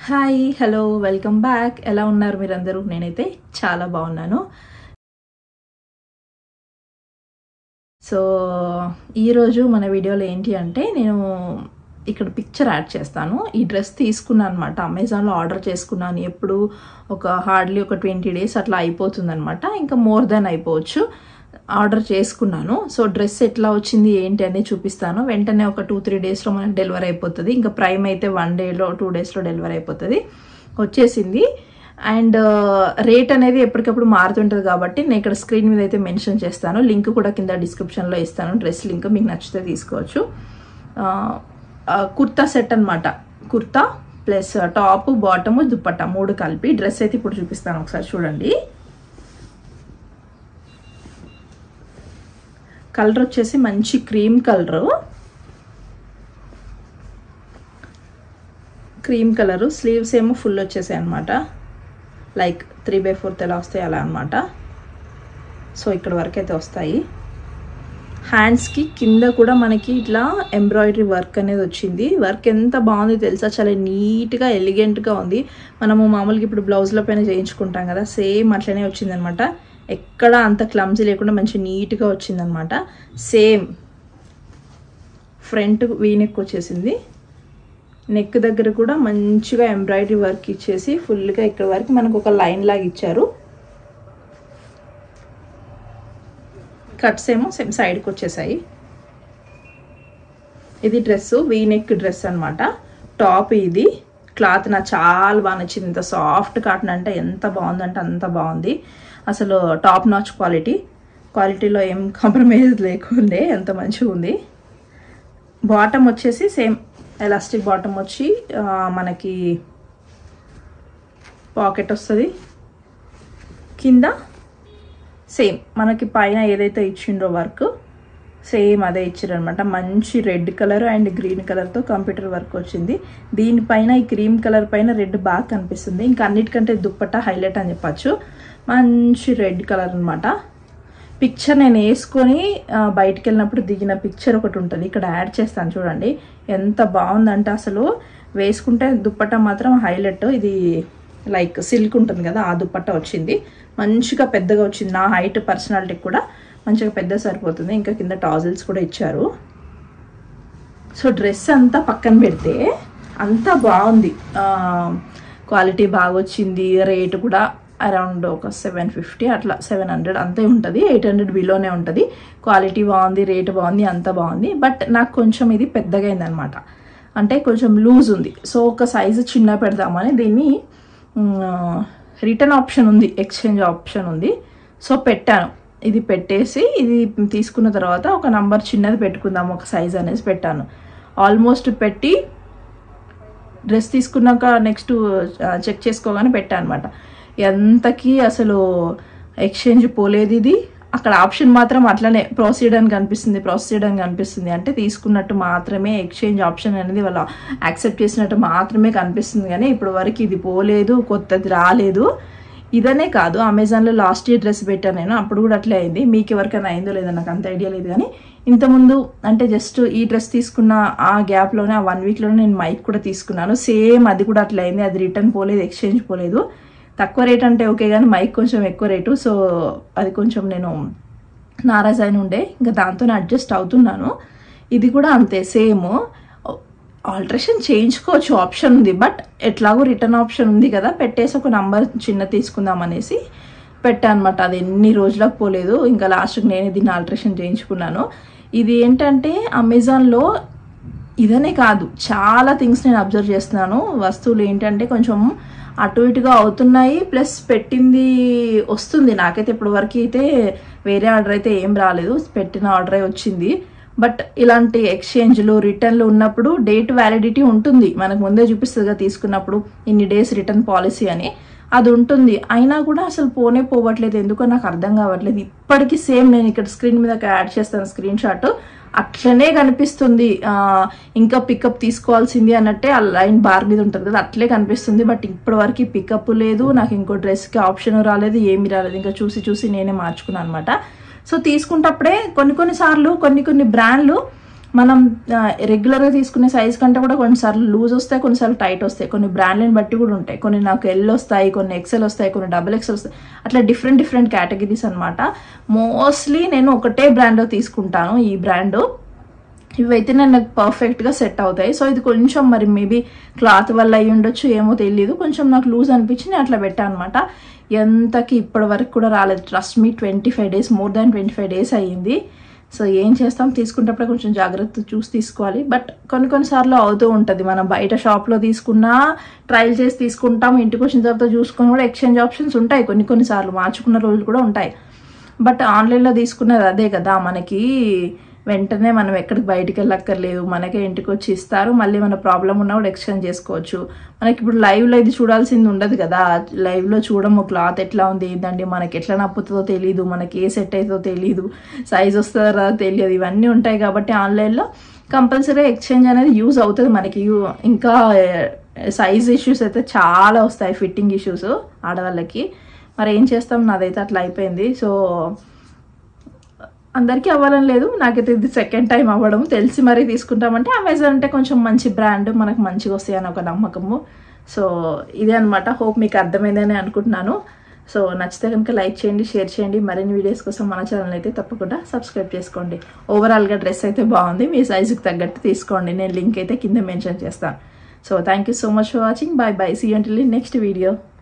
Hi hello welcome back. ఎలా ఉన్నారు మీరందరూ? నేనైతే చాలా బాగున్నాను. సో ఈరోజు మన వీడియోలో ఏంటి అంటే నేను ఇక్కడ పిక్చర్ యాడ్ చేస్తాను. ఈ డ్రెస్ తీసుకున్నాను అనమాట, అమెజాన్లో ఆర్డర్ చేసుకున్నాను. ఎప్పుడు హార్డ్లీ ఒక 20 days అట్లా అయిపోతుంది అనమాట, ఇంకా మోర్ దెన్ అయిపోవచ్చు. ఆర్డర్ చేసుకున్నాను. సో డ్రెస్ ఎట్లా వచ్చింది ఏంటి అనేది చూపిస్తాను. వెంటనే ఒక 2-3 daysలో మనకు డెలివరీ అయిపోతుంది. ఇంకా ప్రైమ్ అయితే 1 dayలో 2 daysలో డెలివరీ అయిపోతుంది. వచ్చేసింది. అండ్ రేట్ అనేది ఎప్పటికప్పుడు మారుతుంటుంది కాబట్టి నేను ఇక్కడ స్క్రీన్ మీద అయితే మెన్షన్ చేస్తాను. లింక్ కూడా కింద డిస్క్రిప్షన్లో ఇస్తాను. డ్రెస్ లింక్ మీకు నచ్చితే తీసుకోవచ్చు. కుర్తా సెట్ అనమాట. Kurta plus top, bottom, dupatta 3 కలిపి డ్రెస్ అయితే ఇప్పుడు చూపిస్తాను. ఒకసారి చూడండి. కలర్ వచ్చేసి మంచి క్రీమ్ కలరు. స్లీవ్స్ ఏమో ఫుల్ వచ్చేసాయి అనమాట. లైక్ 3/4 ఎలా వస్తాయి అలా అనమాట. సో ఇక్కడ వరకు అయితే వస్తాయి. హ్యాండ్స్కి కింద కూడా మనకి ఇట్లా ఎంబ్రాయిడరీ వర్క్ అనేది వచ్చింది. వర్క్ ఎంత బాగుంది తెలుసా, చాలా నీట్గా ఎలిగెంట్గా ఉంది. మనము మామూలుగా ఇప్పుడు బ్లౌజ్ల పైన చేయించుకుంటాం కదా, సేమ్ అట్లనే వచ్చిందనమాట. ఎక్కడ అంత క్లమ్జీ లేకుండా మంచి నీట్గా వచ్చిందనమాట. సేమ్ ఫ్రంట్ వీ నెక్ వచ్చేసింది. నెక్ దగ్గర కూడా మంచిగా ఎంబ్రాయిడరీ వర్క్ ఇచ్చేసి ఫుల్గా ఇక్కడ వరకు మనకు ఒక లైన్ లాగా ఇచ్చారు. కట్స్ ఏమో సేమ్ సైడ్కి వచ్చేసాయి. ఇది డ్రెస్, వీ నెక్ డ్రెస్ అనమాట. టాప్ ఇది. క్లాత్ నాకు చాలా బాగా నచ్చింది. ఇంత సాఫ్ట్ కాటన్ అంటే ఎంత బాగుందంటే అంత బాగుంది. అసలు టాప్ నాచ్ క్వాలిటీలో ఏం కాంప్రమైజ్ లేకుండే ఎంత మంచిగా ఉంది. బాటమ్ వచ్చేసి సేమ్ ఎలాస్టిక్ బాటమ్ వచ్చి మనకి పాకెట్ వస్తుంది. కింద సేమ్ మనకి పైన ఏదైతే ఇచ్చిండ్రో వర్క్ సేమ్ అదే ఇచ్చారనమాట. మంచి రెడ్ కలర్ అండ్ గ్రీన్ కలర్తో కంప్యూటర్ వర్క్ వచ్చింది. దీనిపైన ఈ క్రీమ్ కలర్ పైన రెడ్ బాగా కనిపిస్తుంది. ఇంకా అన్నిటికంటే దుప్పట్టా హైలైట్ అని చెప్పచ్చు. మంచి రెడ్ కలర్ అనమాట. పిక్చర్ నేను వేసుకొని బయటికి వెళ్ళినప్పుడు దిగిన పిక్చర్ ఒకటి ఉంటుంది, ఇక్కడ యాడ్ చేస్తాను చూడండి. ఎంత బాగుందంటే అసలు వేసుకుంటే దుప్పట్టా మాత్రం హైలైట్. ఇది లైక్ సిల్క్ ఉంటుంది కదా, ఆ దుప్పట్టా వచ్చింది. మంచిగా పెద్దగా వచ్చింది. నా హైట్ పర్సనాలిటీకి కూడా మంచిగా పెద్ద సరిపోతుంది. ఇంకా కింద టాజిల్స్ కూడా ఇచ్చారు. సో డ్రెస్ అంతా పక్కన పెడితే అంతా బాగుంది. క్వాలిటీ బాగా వచ్చింది. రేటు కూడా అరౌండ్ ఒక 750 అట్లా 700 అంతే ఉంటుంది. 800 బిలోనే ఉంటుంది. క్వాలిటీ బాగుంది, రేటు బాగుంది, అంతా బాగుంది. బట్ నాకు కొంచెం ఇది పెద్దగా అయిందనమాట. అంటే కొంచెం లూజ్ ఉంది. సో ఒక సైజు చిన్న పెడదామని దీన్ని రిటర్న్ ఆప్షన్ ఉంది, ఎక్స్చేంజ్ ఆప్షన్ ఉంది. సో పెట్టాను. ఇది పెట్టేసి ఇది తీసుకున్న తర్వాత ఒక నంబర్ చిన్నది పెట్టుకుందాం ఒక సైజ్ అనేసి పెట్టాను. ఆల్మోస్ట్ పెట్టి డ్రెస్ తీసుకున్నాక నెక్స్ట్ చెక్ చేసుకోగానే పెట్టాను అనమాట. ఎంతకి అసలు ఎక్స్చేంజ్ పోలేదు. ఇది అక్కడ ఆప్షన్ మాత్రం అట్లనే ప్రొసీడ్ అని కనిపిస్తుంది. అంటే తీసుకున్నట్టు మాత్రమే, ఎక్స్చేంజ్ ఆప్షన్ అనేది వాళ్ళు యాక్సెప్ట్ చేసినట్టు మాత్రమే కనిపిస్తుంది. కానీ ఇప్పుడు వరకు ఇది పోలేదు, కొత్తది రాలేదు. ఇదనే కాదు, అమెజాన్లో లాస్ట్ ఇయర్ డ్రెస్ పెట్టాను నేను, అప్పుడు కూడా అట్లే అయింది. మీకు ఎవరికైనా అయిందో లేదో నాకు అంత ఐడియా లేదు. కానీ ఇంతకుముందు అంటే జస్ట్ ఈ డ్రెస్ తీసుకున్న ఆ గ్యాప్లోనే, ఆ 1 weekలోనే నేను మైక్ కూడా తీసుకున్నాను. సేమ్ అది కూడా అట్లా అయింది. అది రిటర్న్ పోలేదు, ఎక్స్చేంజ్ పోలేదు. తక్కువ రేట్ అంటే ఓకే, కానీ మైక్ కొంచెం ఎక్కువ రేటు. సో అది కొంచెం నేను నారాజ్ అయిన ఉండే, ఇంకా దాంతో అడ్జస్ట్ అవుతున్నాను. ఇది కూడా అంతే సేమ్. ఆల్టరేషన్ చేయించుకోవచ్చు, ఆప్షన్ ఉంది. బట్ ఎట్లాగో రిటర్న్ ఆప్షన్ ఉంది కదా, పెట్టేసి ఒక నంబర్ చిన్న తీసుకుందాం అనేసి పెట్టా అనమాట. అది ఎన్ని రోజులకు పోలేదు. ఇంకా లాస్ట్కి నేనే దీన్ని ఆల్టరేషన్ చేయించుకున్నాను. ఇది ఏంటంటే అమెజాన్లో ఇదనే కాదు, చాలా థింగ్స్ నేను అబ్జర్వ్ చేస్తున్నాను. వస్తువులు ఏంటంటే కొంచెం అటు ఇటుగా అవుతున్నాయి, ప్లస్ పెట్టింది వస్తుంది. నాకైతే ఇప్పటి వరకు అయితే వేరే ఆర్డర్ అయితే ఏం రాలేదు, పెట్టిన ఆర్డరే వచ్చింది. బట్ ఇలాంటి ఎక్స్చేంజ్లు, రిటర్న్లు ఉన్నప్పుడు డేట్ వ్యాలిడిటీ ఉంటుంది. మనకు ముందే చూపిస్తుంది కదా తీసుకున్నప్పుడు ఇన్ని డేస్ రిటర్న్ పాలసీ అని, అది ఉంటుంది. అయినా కూడా అసలు పోవట్లేదు. ఎందుకో నాకు అర్థం కావట్లేదు. ఇప్పటికీ సేమ్ నేను ఇక్కడ స్క్రీన్ మీద యాడ్ చేస్తాను స్క్రీన్ షాట్, అట్లనే కనిపిస్తుంది. ఇంకా పికప్ తీసుకోవాల్సింది అన్నట్టే ఆ లైన్ బార్ మీద ఉంటుంది కదా, అట్లే కనిపిస్తుంది. బట్ ఇప్పటి వరకు పికప్ లేదు. నాకు ఇంకో డ్రెస్కి ఆప్షన్ రాలేదు, ఏమీ రాలేదు. ఇంకా చూసి నేనే మార్చుకున్నాను అనమాట. సో తీసుకుంటప్పుడే కొన్ని బ్రాండ్లు మనం రెగ్యులర్గా తీసుకునే సైజ్ కంటే కూడా కొన్నిసార్లు లూజ్ వస్తాయి, కొన్నిసార్లు టైట్ వస్తాయి. కొన్ని బ్రాండ్లను బట్టి కూడా ఉంటాయి. కొన్ని నాకు ఎల్ వస్తాయి, కొన్ని ఎక్సెల్ వస్తాయి, కొన్ని XXL వస్తాయి. అట్లా డిఫరెంట్ కేటగిరీస్ అనమాట. మోస్ట్లీ నేను ఒకటే బ్రాండ్ తీసుకుంటాను. ఈ బ్రాండ్ ఇవైతే నాకు పర్ఫెక్ట్గా సెట్ అవుతాయి. సో ఇది కొంచెం మరి మేబీ క్లాత్ వల్ల అయ్యి ఉండొచ్చు, ఏమో తెలియదు, కొంచెం నాకు లూజ్ అనిపించి నేను అట్లా పెట్టాను అనమాట. ఎంతకి ఇప్పటి వరకు కూడా రాలేదు. Trust me 25 days, more than 25 days అయ్యింది. సో ఏం చేస్తాం, తీసుకునేటప్పుడే కొంచెం జాగ్రత్త చూసి తీసుకోవాలి. బట్ కొన్నిసార్లు అవుతూ ఉంటుంది. మనం బయట షాప్లో తీసుకున్నా ట్రయల్ చేసి తీసుకుంటాం, ఇంటికి వచ్చిన తర్వాత చూసుకొని కూడా ఎక్స్చేంజ్ ఆప్షన్స్ ఉంటాయి. కొన్నిసార్లు మార్చుకున్న రోజులు కూడా ఉంటాయి. బట్ ఆన్లైన్లో తీసుకునేది అదే కదా, మనకి వెంటనే మనం ఎక్కడికి బయటికి వెళ్ళక్కర్లేదు, మనకే ఇంటికి వచ్చి ఇస్తారు. మళ్ళీ మన ప్రాబ్లం ఉన్నా కూడా ఎక్స్చేంజ్ చేసుకోవచ్చు. మనకి ఇప్పుడు లైవ్లో ఇది చూడాల్సింది ఉండదు కదా. లైవ్లో చూడము క్లాత్ ఎట్లా ఉంది ఏంటండి, మనకి ఎట్లా నప్పుతుందో తెలియదు, మనకి ఏ సెట్ అవుతుందో తెలియదు, సైజ్ వస్తుందో తెలియదు, ఇవన్నీ ఉంటాయి. కాబట్టి ఆన్లైన్లో కంపల్సరీ ఎక్స్చేంజ్ అనేది యూజ్ అవుతుంది మనకి. ఇంకా సైజ్ ఇష్యూస్ అయితే చాలా వస్తాయి, ఫిట్టింగ్ ఇష్యూస్ ఆడవాళ్ళకి. మరి ఏం చేస్తాం, నాదైతే అట్లా అయిపోయింది. సో అందరికీ అవ్వాలని లేదు, నాకైతే ఇది సెకండ్ టైం అవ్వడం. తెలిసి మరీ తీసుకుంటామంటే అమెజాన్ అంటే కొంచెం మంచి బ్రాండ్, మనకు మంచిగా వస్తాయి అని ఒక నమ్మకము. సో ఇదే అనమాట. హోప్ మీకు అర్థమైందని అనుకుంటున్నాను. సో నచ్చితే కనుక లైక్ చేయండి, షేర్ చేయండి. మరిన్ని వీడియోస్ కోసం మన ఛానల్ అయితే తప్పకుండా సబ్స్క్రైబ్ చేసుకోండి. ఓవరాల్గా డ్రెస్ అయితే బాగుంది, మీ సైజుకి తగ్గట్టు తీసుకోండి. నేను లింక్ అయితే కింద మెన్షన్ చేస్తాను. So thank you so much for watching. Bye bye, see you until next video.